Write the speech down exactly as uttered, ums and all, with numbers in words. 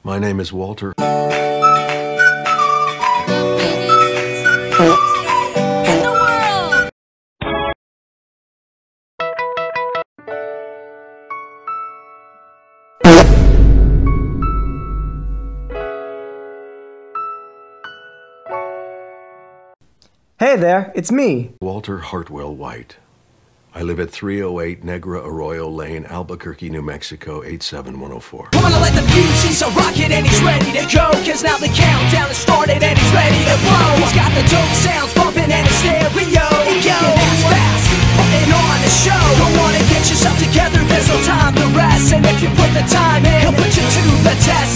My name is Walter. Hey there, it's me. Walter Hartwell White. I live at three oh eight Negra Arroyo Lane, Albuquerque, New Mexico, eight seven one oh four. Wanna let the fuse, he's a rocket and he's ready to go. Cause now the countdown has started and he's ready to blow. He's got the dope sounds bumping and his stereo. Yo, fast, fast, putting on a show. Don't wanna get yourself together, there's no time to rest. And if you put the time in, he'll put you to the test.